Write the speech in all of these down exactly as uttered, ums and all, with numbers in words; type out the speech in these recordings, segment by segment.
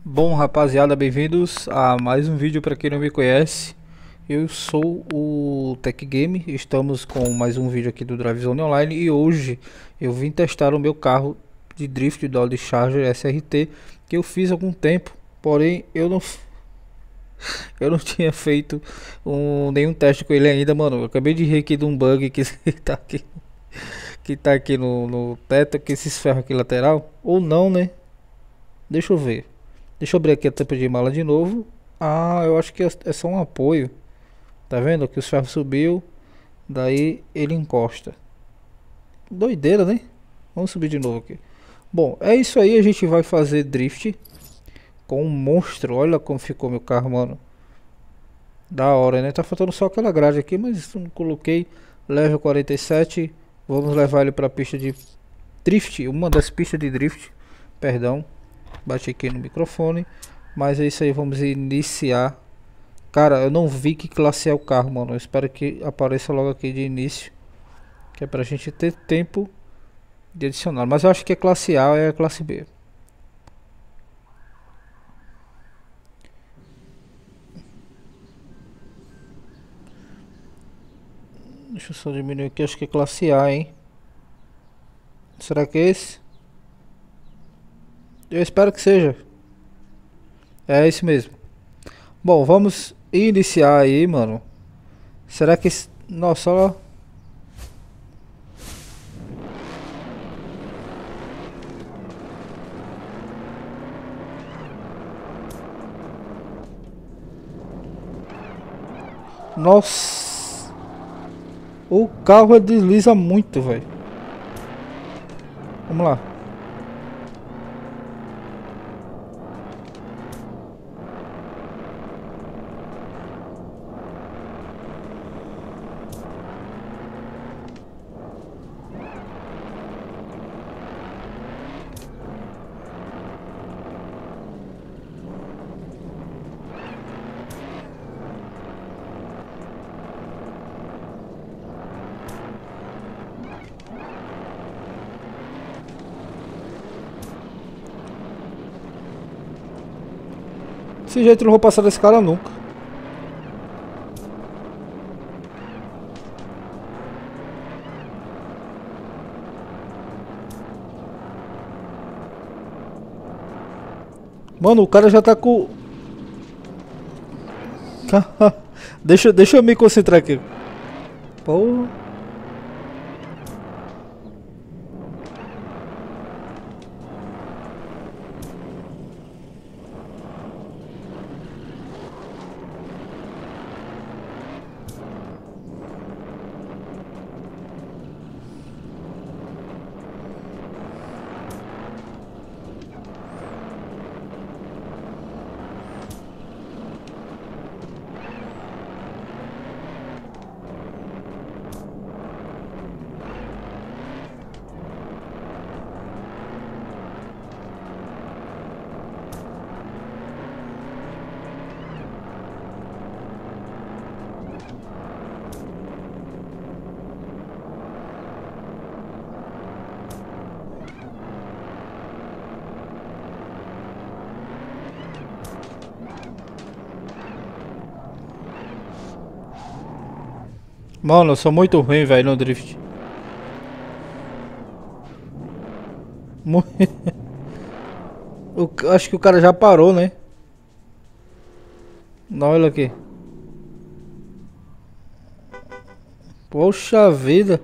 Bom, rapaziada, bem-vindos a mais um vídeo. Para quem não me conhece, eu sou o Tech Game. Estamos com mais um vídeo aqui do Drive Zone Online e hoje eu vim testar o meu carro de drift Dodge Charger S R T que eu fiz há algum tempo, porém eu não eu não tinha feito um, nenhum teste com ele ainda, mano. Eu acabei de rir aqui de um bug que tá aqui que tá aqui no, no teto, que esses ferros aqui lateral ou não, né? Deixa eu ver. Deixa eu abrir aqui a tampa de mala de novo. Ah, eu acho que é é só um apoio. Tá vendo que os ferros subiu, daí ele encosta. Doideira, né? Vamos subir de novo aqui. Bom, é isso aí, a gente vai fazer drift com um monstro. Olha como ficou meu carro, mano. Da hora, né? Tá faltando só aquela grade aqui, mas não coloquei. Level quarenta e sete. Vamos levar ele pra pista de drift, uma das pistas de drift. Perdão. Bati aqui no microfone. Mas é isso aí, vamos iniciar. Cara, eu não vi que classe é o carro, mano. Eu espero que apareça logo aqui de início, que é pra gente ter tempo de adicionar. Mas eu acho que é classe A ou é a classe B. Deixa eu só diminuir aqui, acho que é classe A, hein. Será que é esse? Eu espero que seja. É esse mesmo. Bom, vamos iniciar aí, mano. Será que esse... Nossa, olha lá. Nossa. O carro desliza muito, velho. Vamos lá. Desse jeito eu não vou passar desse cara nunca. Mano, o cara já tá com... deixa, deixa eu me concentrar aqui. Pô. Mano, eu sou muito ruim, velho, no drift. Mu- O ca- acho que o cara já parou, né? Não, olha aqui. Poxa vida.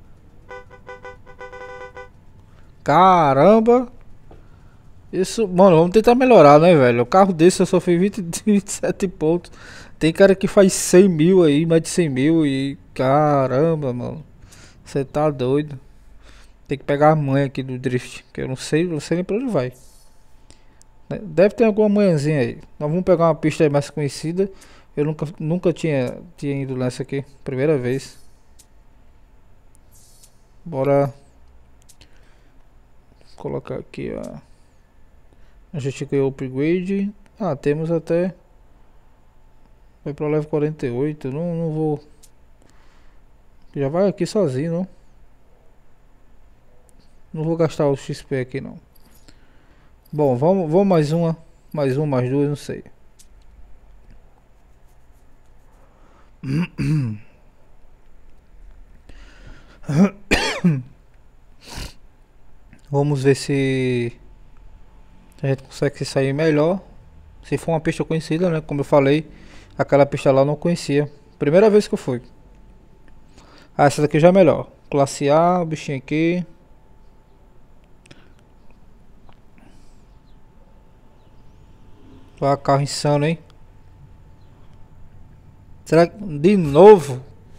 Caramba. Isso, mano, vamos tentar melhorar, né, velho? O carro desse eu só fiz vinte, vinte e sete pontos. Tem cara que faz cem mil aí, mais de cem mil e... Caramba, mano. Você tá doido. Tem que pegar a manha aqui do drift, que eu não sei, não sei nem pra onde vai. Né? Deve ter alguma manhãzinha aí. Nós vamos pegar uma pista aí mais conhecida. Eu nunca, nunca tinha, tinha ido nessa aqui. Primeira vez. Bora colocar aqui, ó. A gente ganhou o upgrade. Ah, temos até... Vai pra level quarenta e oito. Não, não vou... Já vai aqui sozinho, não. Não vou gastar o X P aqui, não. Bom, vamos, vamos mais uma. mais um, mais duas, não sei. Vamos ver se a gente consegue se sair melhor. Se for uma pista conhecida, né? Como eu falei, aquela pista lá eu não conhecia. Primeira vez que eu fui. Ah, essa daqui já é melhor. Classe A, o bichinho aqui. Olha carro insano, hein? Será que de novo?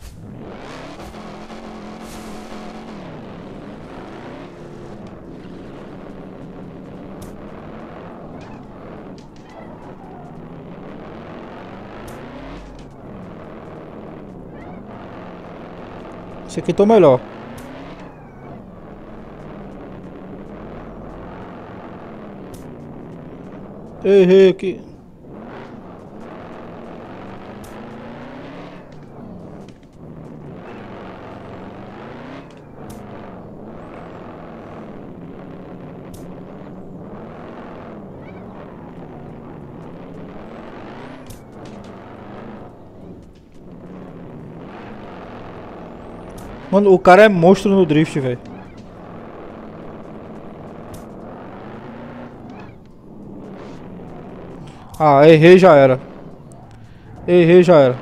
Esse aqui tô melhor. Errei aqui. Mano, o cara é monstro no drift, velho. Ah, errei, já era. Errei, já era.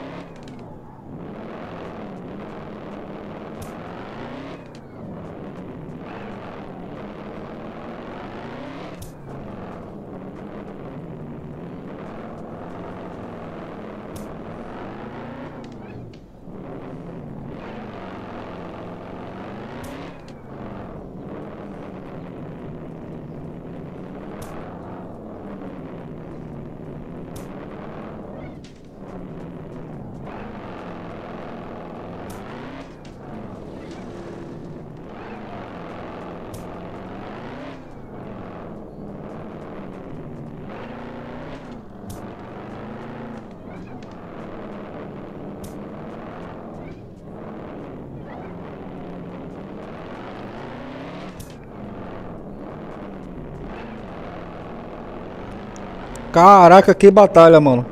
Caraca, que batalha, mano.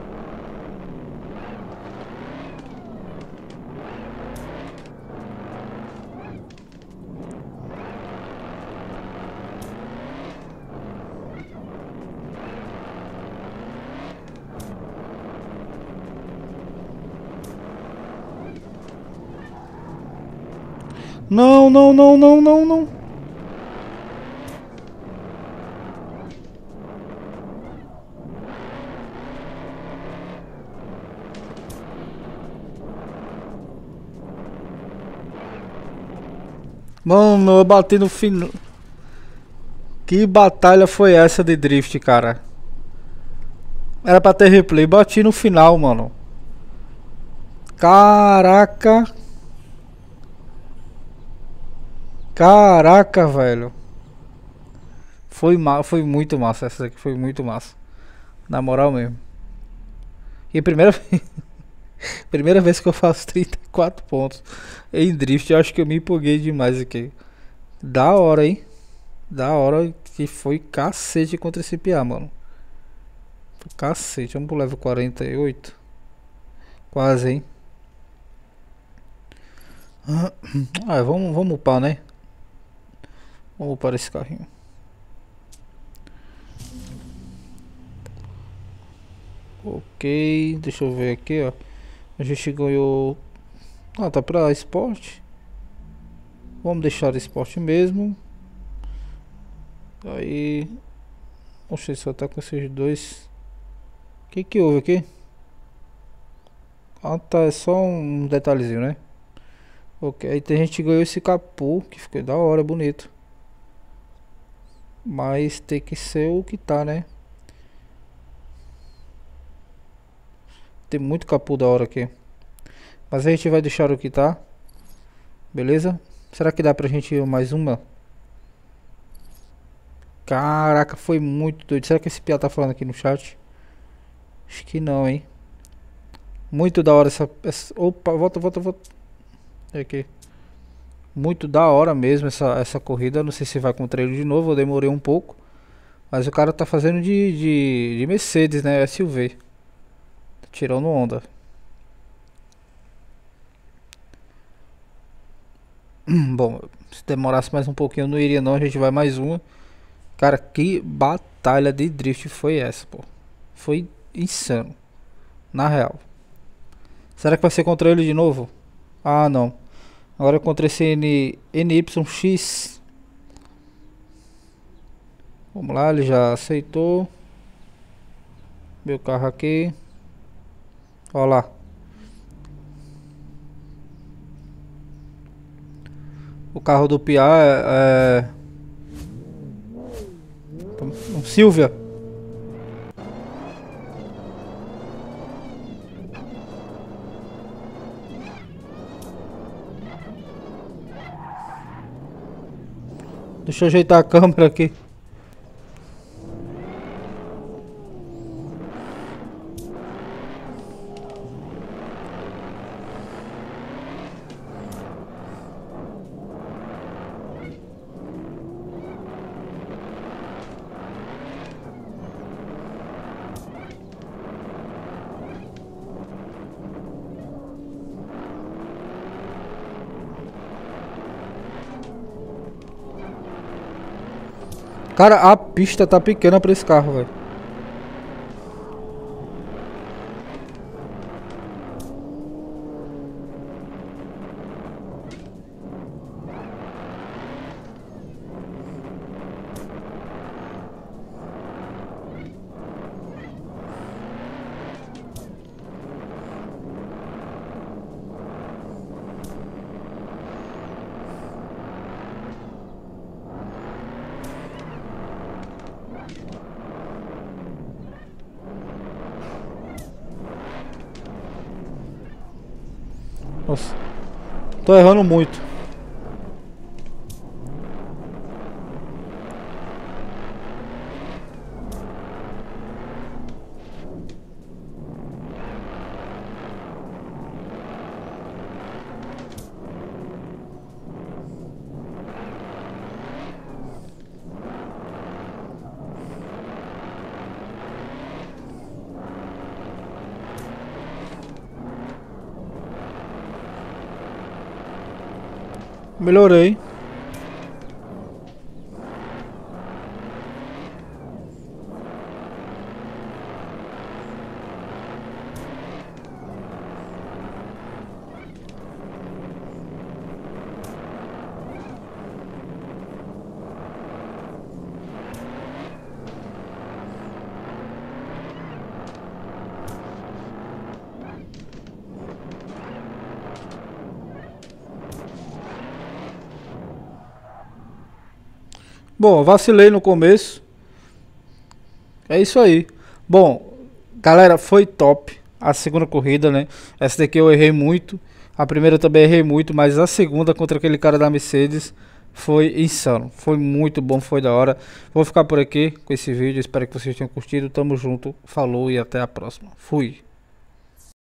Não, não, não, não, não, não. Mano, eu bati no final. Que batalha foi essa de drift, cara? Era pra ter replay. Bati no final, mano. Caraca. Caraca, velho. Foi, ma foi muito massa. Essa aqui foi muito massa. Na moral mesmo. E primeira vez. Primeira vez que eu faço trinta e quatro pontos em drift. Eu acho que eu me empolguei demais aqui. Da hora, hein? Da hora que foi cacete contra esse P A, mano. Cacete. Vamos pro level quarenta e oito. Quase, hein? Ah, vamos, vamos upar, né? Vamos upar esse carrinho. Ok, deixa eu ver aqui, ó. A gente ganhou. Ah, tá pra esporte. Vamos deixar esporte mesmo. Aí. Oxe, só tá com esses dois. O que que houve aqui? Ah, tá, é só um detalhezinho, né? Ok, aí a gente ganhou esse capô, que ficou da hora, bonito. Mas tem que ser o que tá, né? Tem muito capô da hora aqui. Mas a gente vai deixar o que tá. Beleza? Será que dá pra gente ir mais uma? Caraca, foi muito doido. Será que esse piá tá falando aqui no chat? Acho que não, hein? Muito da hora essa... essa... Opa, volta, volta, volta. Aqui. Muito da hora mesmo essa, essa corrida. Não sei se vai com o trailer de novo. Eu demorei um pouco. Mas o cara tá fazendo de, de, de Mercedes, né? S U V. Tá tirando onda. Bom, se demorasse mais um pouquinho, eu não iria não. A gente vai mais uma. Cara, que batalha de drift foi essa, pô? Foi insano. Na real. Será que vai ser contra ele de novo? Ah, não. Agora é contra esse N, N Y X. Vamos lá, ele já aceitou. Meu carro aqui. Olha lá. O carro do Pia é, é... Um Silvia. Deixa eu ajeitar a câmera aqui. Cara, a pista tá pequena pra esse carro, velho. Nossa, tô errando muito. Melhorei. Bom, vacilei no começo. É isso aí. Bom, galera, foi top a segunda corrida, né? Essa daqui eu errei muito. A primeira também errei muito, mas a segunda contra aquele cara da Mercedes foi insano. Foi muito bom, foi da hora. Vou ficar por aqui com esse vídeo. Espero que vocês tenham curtido. Tamo junto. Falou e até a próxima. Fui.